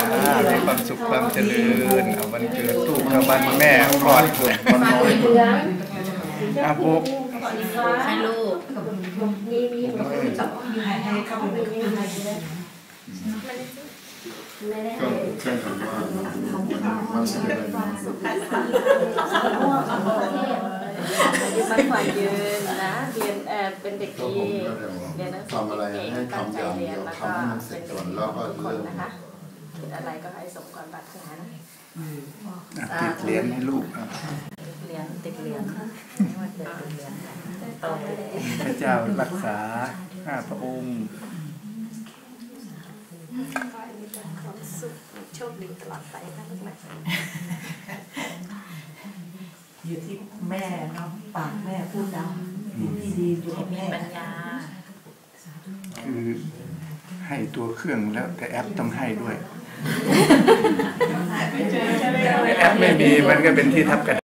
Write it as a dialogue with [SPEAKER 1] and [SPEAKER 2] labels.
[SPEAKER 1] ในความสุขความเจริญเอาวันเกิดลูกกับวันแม่ปลอดภัยวันน้อยอาบุก
[SPEAKER 2] ให้ลูก
[SPEAKER 3] ก็แค่คำว่าวันเกิด
[SPEAKER 2] มันขวัญยืนนะเรียนเป็นเด็กดีเรียนหนังสือเก่งตั้งใจเรียนแล้วก็เป็นเด็กดีทุกคนนะคะคิดอะไรก็ให้สมความปรารถนานะ
[SPEAKER 1] ติดเหรียญให้ลูก
[SPEAKER 2] ติดเหรียญไม่ว่าจะติดเหรียญโตเลย
[SPEAKER 1] พระเจ้ารักษาข้าพระองค์
[SPEAKER 2] ความสุขโชคดีตลอดไปนะลูกนะ
[SPEAKER 4] อยู่ที่แม่เนาะปากแม่พูดดังที่ดีอยู่กับแม่
[SPEAKER 2] ปัญญา
[SPEAKER 1] คือให้ตัวเครื่องแล้วแต่แอปต้องให้ด้วยแอปไม่มีมันก็เป็นที่ทับกัน